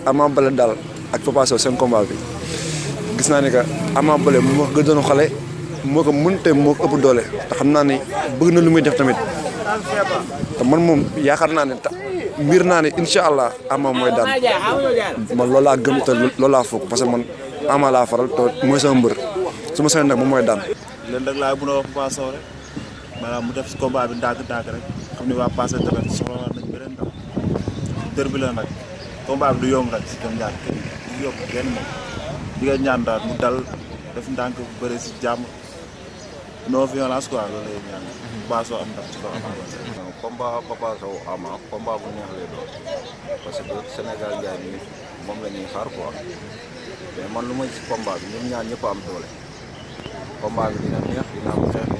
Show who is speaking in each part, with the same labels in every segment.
Speaker 1: Ama Baldé daal ak Papa Sow seen combat bi gis naa ne que Ama Baldé moo ko gënoon xale moo ko mën te moo ko ëpp doole te xam naa ne bëgg na lu muy def tamit te man moom yaakaar naa ne mbir naa ne incha allah Ama mooy daan man loolu laa gëm te loolu laa foog parce que man Ama laa faral te mooy sama mbër su ma sañoon nag moom mooy daan.
Speaker 2: leen rek laa mën a wax Papa Sow rek maanaam mu def si combat bi ndànk-ndànk rek xam ni waa passé tamit soxla nañ beneen ndam dër bi la nag combat bi du yomb rek si dem ñaar kenn du yomb kenn moom di nga ñaan daal mu dal def ndànk bu bëri si jàmm non violence quoi loolu lay ñaan Papa Sow am ndam ci kaw Ama Baldé.
Speaker 3: combat Papa Sow Ama combat bu neex lay doon parce que Sénégal njaay mi moom la ñuy xaar quoi mais man lu ma ci combat bi ñoom ñaar ñëpp am doole combat bi dina neex dina am xeex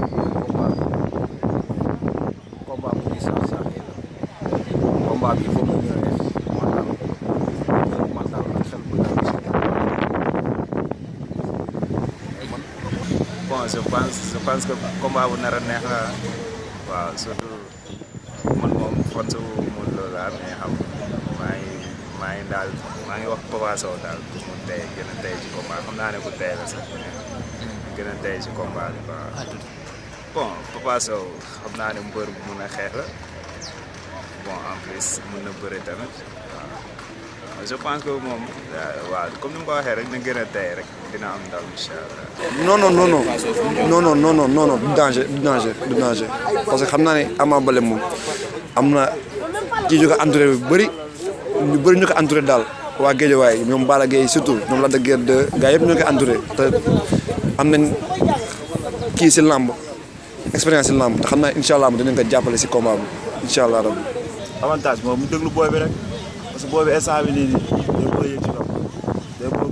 Speaker 3: combat bu ñuy sax saxee la combat bi foog mu ñëw def mental ak xel bu dal mais man
Speaker 4: bon je pense que combat bu nar a neex la waaw surtout man moom fan su mun loolu la mais xam maa ngi daal maa ngi wax Papa Sow daal pour mu tey gën a tey ci combat xam naa ne ku tey la sax gën a tey ci combat bi waaw bon Papa Sow xam naa ne mbër bu mun a xeex la bon en plus mun na bëre tamit waaw je pense que moom waaw comme ni ma ko waxee rek na gën a tey rek dina am ndam incha allah.
Speaker 1: non du danger parce que xam naa ne Ama Baldé moom am na ci jóge entouré bu bëri ñu bëri ñu ko entouré daal waa Guédiawaye ñoom Balla Gaye surtout ñoom Lac de Guiers 2 gars yëpp ñoo ko entouré te am nañ kii si làmb expérience si làmb te xam naa incha allah dinañ ko jàppale si combat bi incha allah rabbi.
Speaker 2: avantage moom mu déglu booy bi rek parce que booy bi instant bi nii day bëgg a yëg ci kaw day bëgg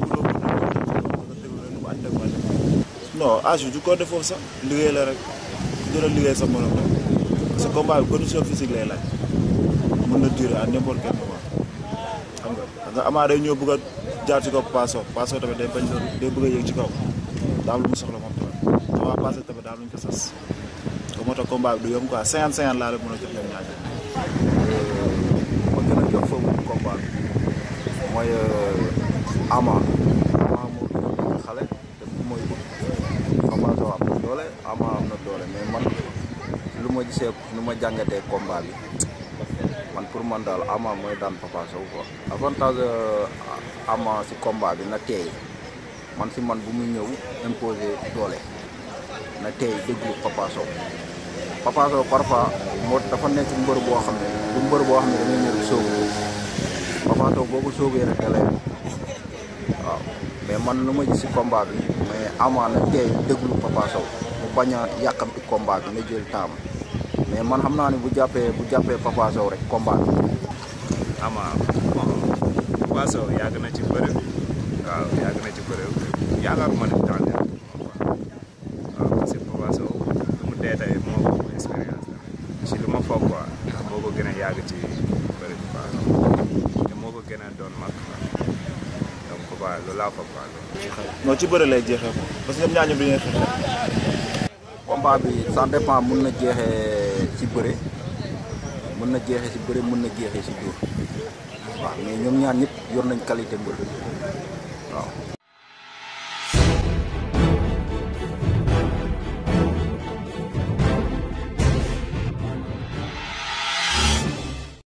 Speaker 2: non âge bi du ko def foofu sax liggéey la rek gën a liggéey sa morom rek parce que combat bi condition physique lay laaj mën na durer à n'importe quel moment xam nga Ama day ñëw bëgg a jaar ci kaw Papa Sow tamit day bañ loolu day bëgg a yëg ci kaw daal lu mu soxla moom tamit te waa passé tamit daal luñ ko sas ko moo tax combat bi du yomb quoi 50-50 laa la mën a jox ñoom ñaar
Speaker 3: ma gën a jox foofu combat bi mooy Ama moo gën a xale te mooy Papa Sow am na doole Ama am na doole mais man lu ma gisee nu ma jàngatee combat bi man pour man daal Ama mooy daan Papa Sow quoi avantage Ama si combat bi na teey man si man bu muy ñëw imposé doole na teey déglu Papa Sow parfois moo dafa nekk mbër boo xam ne du mbër boo xam ne da ngay ñëw sóobu Papa Sow boo ko sóobee rek da lay waaw mais man lu ma gis si combat bi mais Ama na teey déglu Papa Sow mu bañ a yàqamti combat bi na jël temps mais man xam naa ne bu jàppee Papa Sow rek combat bi.
Speaker 4: Ama bon Papa Sow yàgg na ci bëre waaw yàgg na ci bëre yaakaaruma ne tànn waaw parce que Papa Sow lu mu dee tey moo ko expérience la ci lu ma foog quoi ndax moo ko gën a yàgg ci bëre bi quoi te moo ko gën a doon mag quoi donc Papa loolu laa foog quoi
Speaker 2: non ci bëre lay jeexee ko parce que ñoom ñaar ñoom dañuy xeex.
Speaker 3: combat bi ça dépend mën na jeexee ci bëre mën na jeexee ci bëre mën na jeexee ci dóor waaw mais ñoom ñaar ñëpp yor nañ qualité mbër waaw.